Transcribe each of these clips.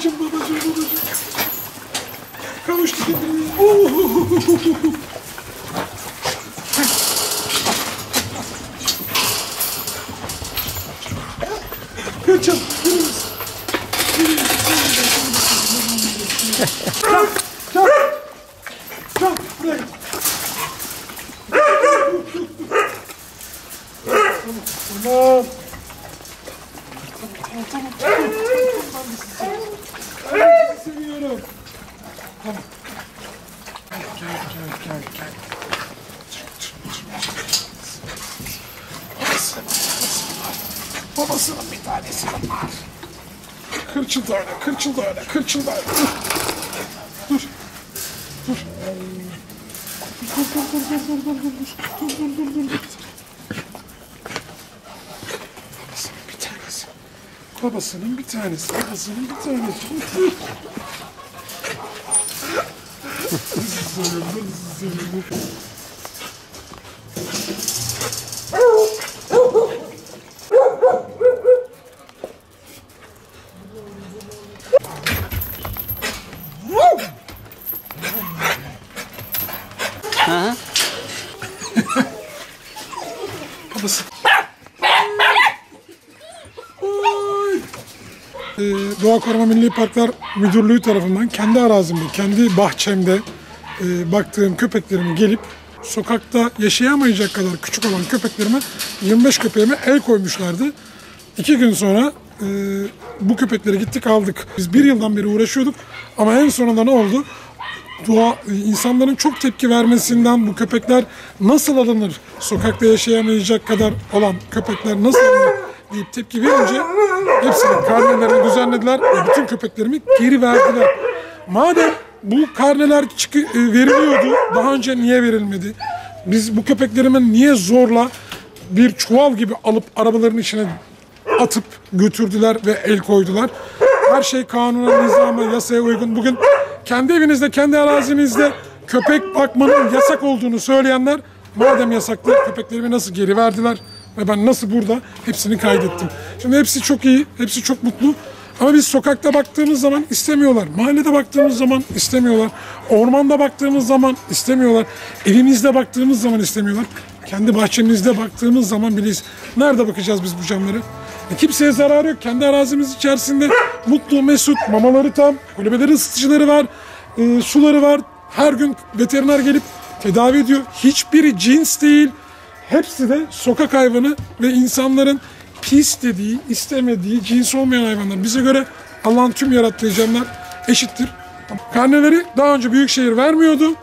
babacığım. Kavuştuk hepimiz. Kaçalım. Çak. Buraya gel. Tamam. Ben sizi seviyorum. Tamam. Gel. Babasının bir tanesi var. Kırçıldı öyle. Dur. Babasının bir tanesi. Babası. Doğa Koruma Milli Parklar Müdürlüğü tarafından kendi arazimde, kendi bahçemde baktığım köpeklerimi gelip sokakta yaşayamayacak kadar küçük olan köpeklerime 25 köpeğime el koymuşlardı. 2 gün sonra bu köpekleri gittik aldık. Biz 1 yıldan beri uğraşıyorduk ama en sonunda ne oldu? İnsanların çok tepki vermesinden bu köpekler nasıl alınır? Sokakta yaşayamayacak kadar olan köpekler nasıl alınır deyip tepki verince hepsinin karnelerini düzenlediler ve bütün köpeklerimi geri verdiler. Madem bu karneler veriliyordu, daha önce niye verilmedi? Biz bu köpeklerimi niye zorla bir çuval gibi alıp arabaların içine atıp götürdüler ve el koydular? Her şey kanuna, nizama, yasaya uygun. Bugün kendi evinizde, kendi arazinizde köpek bakmanın yasak olduğunu söyleyenler, madem yasaktı, köpeklerimi nasıl geri verdiler ve ben nasıl burada hepsini kaydettim. Şimdi hepsi çok iyi, hepsi çok mutlu ama biz sokakta baktığımız zaman istemiyorlar. Mahallede baktığımız zaman istemiyorlar. Ormanda baktığımız zaman istemiyorlar. Evimizde baktığımız zaman istemiyorlar. Kendi bahçemizde baktığımız zaman bile nerede bakacağız biz bu camları? Kimseye zararı yok. Kendi arazimiz içerisinde mutlu, mesut, mamaları tam, kulübeleri, ısıtıcıları var, suları var. Her gün veteriner gelip tedavi ediyor. Hiçbiri cins değil. Hepsi de sokak hayvanı ve insanların pis dediği, istemediği, cins olmayan hayvanlar. Bize göre Allah'ın tüm yarattığı canlılar eşittir. Karneleri daha önce Büyükşehir vermiyordu.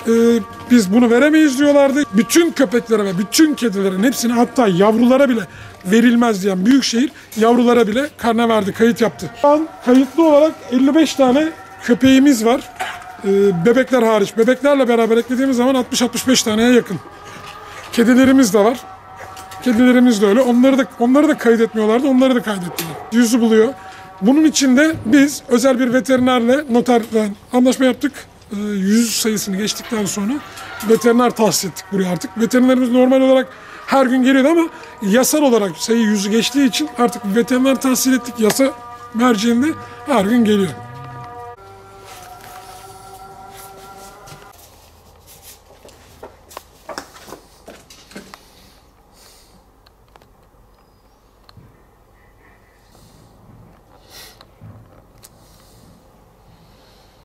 Biz bunu veremeyiz diyorlardı. Bütün köpeklere ve bütün kedilerin hepsine, hatta yavrulara bile verilmez diyen Büyükşehir yavrulara bile karne verdi, kayıt yaptı. Şu an kayıtlı olarak 55 tane köpeğimiz var. Bebekler hariç. Bebeklerle beraber eklediğimiz zaman 60-65 taneye yakın. Kedilerimiz de var. Kedilerimiz de öyle. Onları da kaydetmiyorlardı. Onları da kaydettiler. 100'ü buluyor. Bunun için de biz özel bir veterinerle, noterle anlaşma yaptık. 100 sayısını geçtikten sonra veteriner tahsis ettik buraya artık. Veterinerimiz normal olarak her gün geliyordu ama yasal olarak sayı 100'ü geçtiği için artık veteriner tahsis ettik. Yasa merceğinde her gün geliyor.